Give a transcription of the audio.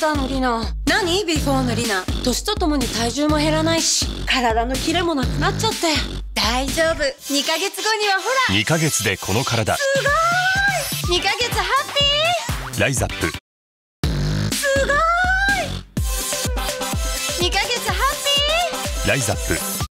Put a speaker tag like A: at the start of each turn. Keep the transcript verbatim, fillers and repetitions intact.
A: ターのリナ。何ビフォーのリナ。年とともに体重も減らないし、体のキレもなくなっちゃって。大丈夫、にかげつごにはほら。
B: にかげつでこの体。
A: すごーい。にかげつハッピー。
B: ライザップ。
A: すごーい。にかげつハッピー。
B: ライザップ。